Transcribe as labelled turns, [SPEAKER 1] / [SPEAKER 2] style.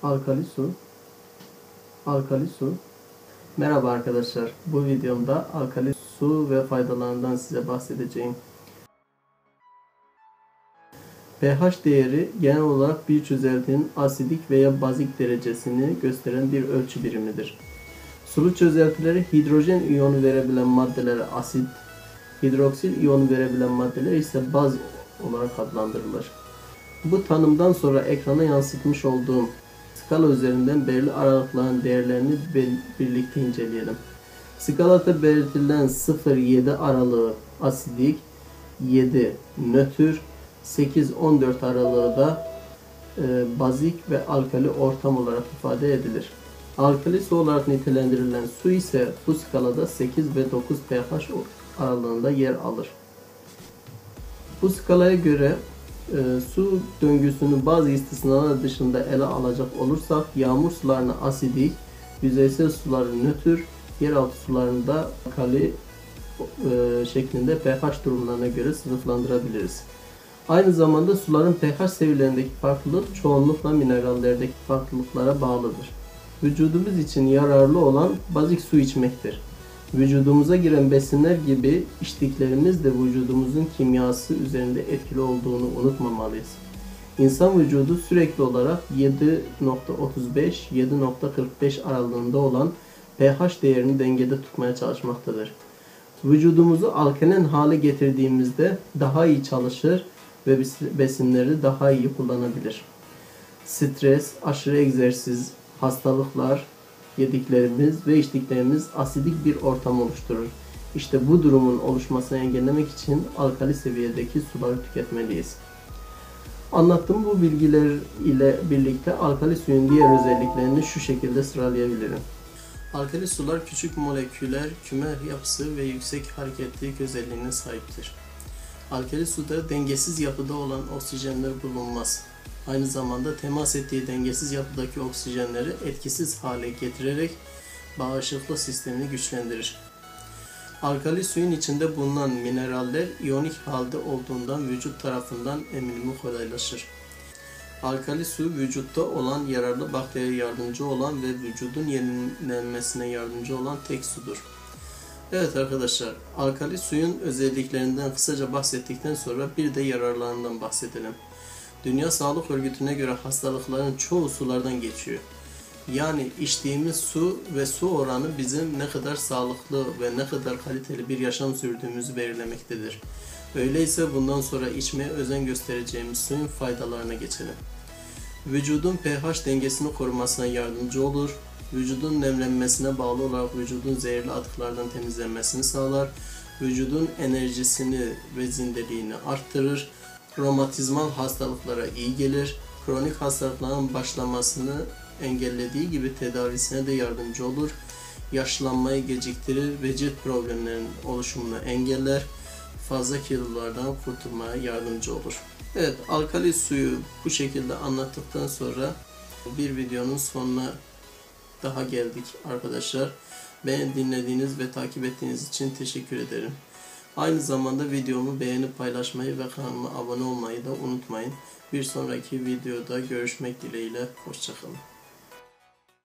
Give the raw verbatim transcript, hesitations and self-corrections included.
[SPEAKER 1] Alkali su. Alkali su. Merhaba arkadaşlar. Bu videomda alkali su ve faydalarından size bahsedeceğim. pH değeri genel olarak bir çözeltinin asidik veya bazik derecesini gösteren bir ölçü birimidir. Sulu çözeltileri hidrojen iyonu verebilen maddelere asit, hidroksil iyonu verebilen maddeler ise baz olarak adlandırılır. Bu tanımdan sonra ekrana yansıtmış olduğum skala üzerinden belirli aralıkların değerlerini birlikte inceleyelim. Skalada belirtilen sıfır yedi aralığı asidik, yedi nötr, sekiz on dört aralığı da e, bazik ve alkali ortam olarak ifade edilir. Alkali su olarak nitelendirilen su ise bu skalada sekiz ve dokuz pH aralığında yer alır. Bu skalaya göre e, su döngüsünün bazı istisnalar dışında ele alacak olursak yağmur sularını asidik, yüzeysel suları nötr, yeraltı sularını da alkali e, şeklinde pH durumlarına göre sınıflandırabiliriz. Aynı zamanda suların pH seviyelerindeki farklılık çoğunlukla minerallerdeki farklılıklara bağlıdır. Vücudumuz için yararlı olan bazik su içmektir. Vücudumuza giren besinler gibi içtiklerimiz de vücudumuzun kimyası üzerinde etkili olduğunu unutmamalıyız. İnsan vücudu sürekli olarak yedi nokta otuz beş - yedi nokta kırk beş aralığında olan pH değerini dengede tutmaya çalışmaktadır. Vücudumuzu alkalin hale getirdiğimizde daha iyi çalışır ve besinleri daha iyi kullanabilir. Stres, aşırı egzersiz, hastalıklar, yediklerimiz ve içtiklerimiz asidik bir ortam oluşturur. İşte bu durumun oluşmasını engellemek için alkali seviyedeki suları tüketmeliyiz. Anlattığım bu bilgiler ile birlikte alkali suyun diğer özelliklerini şu şekilde sıralayabilirim. Alkali sular küçük moleküler küme yapısı ve yüksek hareketlilik özelliğine sahiptir. Alkali suda dengesiz yapıda olan oksijenler bulunmaz. Aynı zamanda temas ettiği dengesiz yapıdaki oksijenleri etkisiz hale getirerek bağışıklık sistemini güçlendirir. Alkali suyun içinde bulunan mineraller iyonik halde olduğundan vücut tarafından emilimi kolaylaşır. Alkali su vücutta olan yararlı bakteriye yardımcı olan ve vücudun yenilenmesine yardımcı olan tek sudur. Evet arkadaşlar, alkali suyun özelliklerinden kısaca bahsettikten sonra bir de yararlarından bahsedelim. Dünya Sağlık Örgütü'ne göre hastalıkların çoğu sulardan geçiyor. Yani içtiğimiz su ve su oranı bizim ne kadar sağlıklı ve ne kadar kaliteli bir yaşam sürdüğümüzü belirlemektedir. Öyleyse bundan sonra içmeye özen göstereceğimiz suyun faydalarına geçelim. Vücudun pH dengesini korumasına yardımcı olur. Vücudun nemlenmesine bağlı olarak vücudun zehirli atıklardan temizlenmesini sağlar. Vücudun enerjisini ve zindeliğini arttırır. Romatizmal hastalıklara iyi gelir. Kronik hastalıkların başlamasını engellediği gibi tedavisine de yardımcı olur. Yaşlanmayı geciktirir ve cilt problemlerinin oluşumunu engeller. Fazla kilolardan kurtulmaya yardımcı olur. Evet, alkali suyu bu şekilde anlattıktan sonra bir videonun sonuna daha geldik arkadaşlar. Beni dinlediğiniz ve takip ettiğiniz için teşekkür ederim. Aynı zamanda videomu beğenip paylaşmayı ve kanalıma abone olmayı da unutmayın. Bir sonraki videoda görüşmek dileğiyle. Hoşça kalın.